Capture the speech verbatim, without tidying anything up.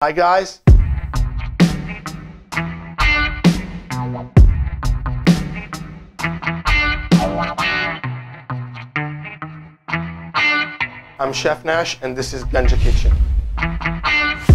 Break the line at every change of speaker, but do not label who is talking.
Hi guys. I'm Chef Nash and this is Ganja Kitchen.